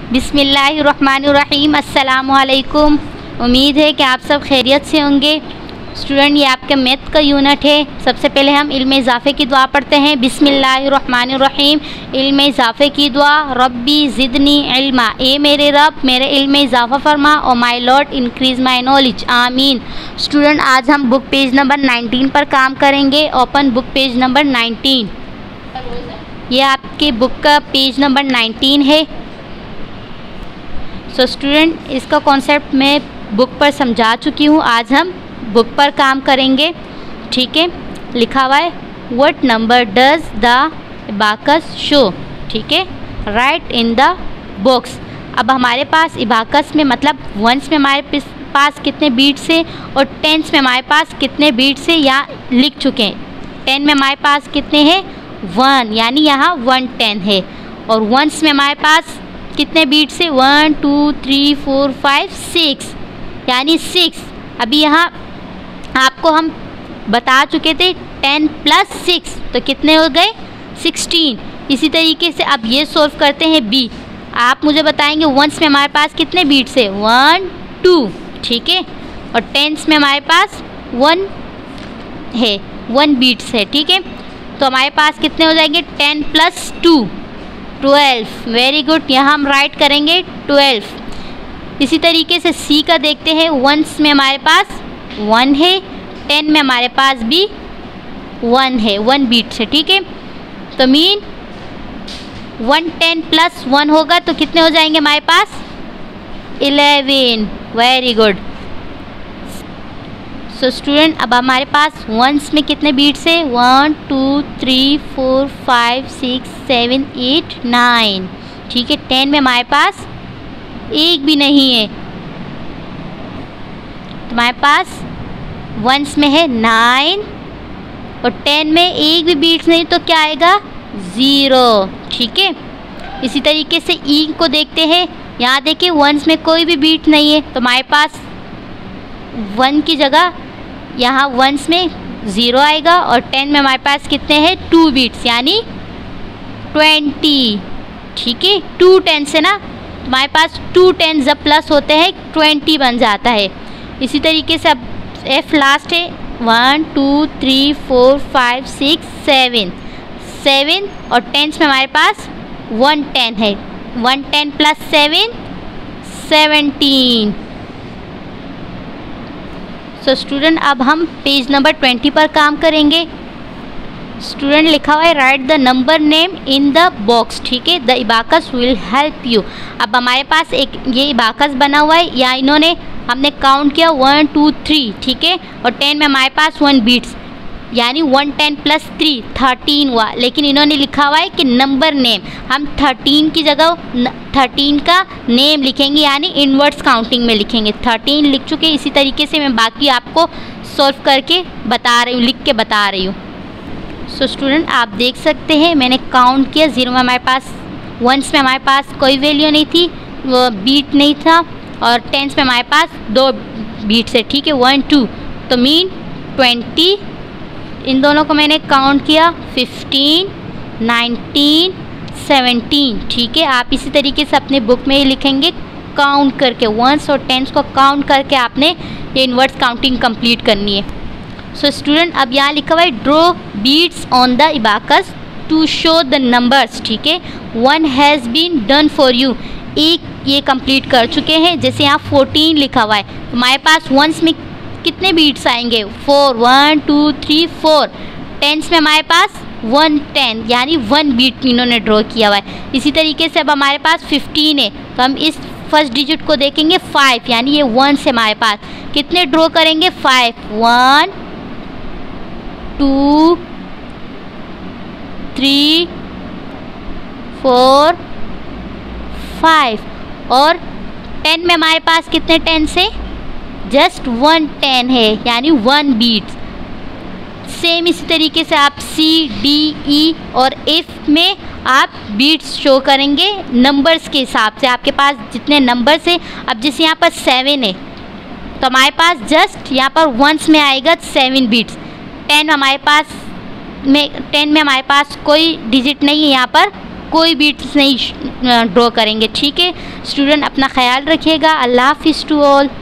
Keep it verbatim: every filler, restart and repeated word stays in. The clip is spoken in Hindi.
बिस्मिल्लाहिर्रहमानिर्रहीम। अस्सलामु अलैकुम। उम्मीद है कि आप सब खैरियत से होंगे। स्टूडेंट, ये आपके मैथ का यूनिट है। सबसे पहले हम इल्म इज़ाफ़े की दुआ पढ़ते हैं। बिस्मिल्लाहिर्रहमानिर्रहीम। इल्म इज़ाफ़े की दुआ। रब्बी ज़िदनी इल्मा, ए मेरे रब मेरे इल्म में इज़ाफ़ा फरमा, और my lord increase my knowledge, आमीन। स्टूडेंट, आज हम बुक पेज नंबर नाइनटीन पर काम करेंगे। Open book page number nineteen. ये आपके बुक का पेज नंबर नाइनटीन है। सो so, स्टूडेंट, इसका कॉन्सेप्ट मैं बुक पर समझा चुकी हूँ। आज हम बुक पर काम करेंगे। ठीक है, लिखा हुआ है what number does the abacus show. ठीक है, राइट इन द बॉक्स। अब हमारे पास इबाकस में मतलब वंस में हमारे पास कितने बीट्स है और टेंस में हमारे पास कितने बीट्स है यहाँ लिख चुके हैं। टेन में हमारे पास कितने हैं, वन, यानी यहाँ वन टेन है। और वंस में हमारे पास कितने बीट्स है, one two three four five six, यानी सिक्स। अभी यहाँ आपको हम बता चुके थे टेन प्लस सिक्स तो कितने हो गए, सिक्सटीन। इसी तरीके से अब ये सॉल्व करते हैं बी। आप मुझे बताएंगे वंस में हमारे पास कितने बीट्स है, वन टू, ठीक है। और टेंस में हमारे पास वन है, वन बीट्स है, ठीक है। तो हमारे पास कितने हो जाएंगे, ten plus two, twelve. Very good, यहाँ हम राइट करेंगे ट्वेल्व। इसी तरीके से सी का देखते हैं। वंस में हमारे पास वन है, टेन में हमारे पास भी वन है, वन बीट है, ठीक है। तो mean one ten plus one होगा तो कितने हो जाएंगे हमारे पास, eleven. Very good. So student, अब हमारे पास वंस में कितने बीट्स है, one two three four five six seven eight nine, ठीक है। टेन में हमारे पास एक भी नहीं है, तुम्हारे पास वंस में है नाइन और टेन में एक भी बीट्स नहीं तो क्या आएगा, ज़ीरो, ठीक है। इसी तरीके से ई को देखते हैं। यहाँ देखिए वंस में कोई भी बीट नहीं है तो हमारे पास वन की जगह यहाँ वंस में ज़ीरो आएगा। और टेन में हमारे पास कितने हैं, टू बीट्स, यानी ट्वेंटी, ठीक है। टू टेन से ना हमारे पास टू टेन जब प्लस होते हैं ट्वेंटी बन जाता है। इसी तरीके से अब एफ लास्ट है, one two three four five six seven, seven. और टेंस में हमारे पास वन टेन है, one ten plus seven, seventeen. So student, अब हम पेज नंबर ट्वेंटी पर काम करेंगे। स्टूडेंट, लिखा हुआ है write the number name in the box, ठीक है। The abacus will help you. अब हमारे पास एक ये इबाकस बना हुआ है, या इन्होंने हमने काउंट किया वन टू थ्री, ठीक है। और टेन में हमारे पास वन बीट्स, यानी one ten plus three thirteen हुआ। लेकिन इन्होंने लिखा हुआ है कि नंबर नेम, हम थर्टीन की जगह थर्टीन का नेम लिखेंगे, यानी इनवर्ट्स काउंटिंग में लिखेंगे। थर्टीन लिख चुके। इसी तरीके से मैं बाकी आपको सॉल्व करके बता रही हूँ, लिख के बता रही हूँ। सो स्टूडेंट, आप देख सकते हैं मैंने काउंट किया। ज़ीरो में हमारे पास, वंस में हमारे पास कोई वैल्यू नहीं थी, वो बीट नहीं था। और टेंस में हमारे पास दो बीट्स है, ठीक है, वन टू। तो मीन ट्वेंटी, इन दोनों को मैंने काउंट किया, फिफ्टीन, नाइनटीन, सेवनटीन, ठीक है। आप इसी तरीके से अपने बुक में ही लिखेंगे काउंट करके, वंस और टेंस को काउंट करके आपने ये इनवर्स काउंटिंग कंप्लीट करनी है। सो so, स्टूडेंट, अब यहाँ लिखा हुआ है draw beats on the abacus to show the numbers, ठीक है। One has been done for you, एक ये कंप्लीट कर चुके हैं। जैसे यहाँ फोर्टीन लिखा हुआ है तो हमारे पास वंस में कितने बीट्स आएंगे, four, one two three four. Tens में हमारे पास वन टेन, यानी वन बीट इन्होंने ड्रॉ किया हुआ है। इसी तरीके से अब हमारे पास फिफ्टीन है तो हम इस फर्स्ट डिजिट को देखेंगे फाइव, यानी ये वन से हमारे पास कितने ड्रॉ करेंगे, five, one two three four five. और टेन में हमारे पास कितने टेन से, जस्ट वन टेन है, यानी वन बीट। सेम इसी तरीके से आप सी डी ई और एफ में आप बीट्स शो करेंगे नंबर्स के हिसाब से। आपके पास जितने नंबर्स हैं, अब जैसे यहाँ पर सेवन है तो हमारे पास जस्ट यहाँ पर वंस में आएगा सेवन बीट्स। टेन हमारे पास में टेन में हमारे पास कोई डिजिट नहीं है यहाँ पर, कोई बीट्स नहीं ड्रॉ करेंगे, ठीक है स्टूडेंट। अपना ख्याल रखिएगा। अल्लाह हाफिज़ टू ऑल।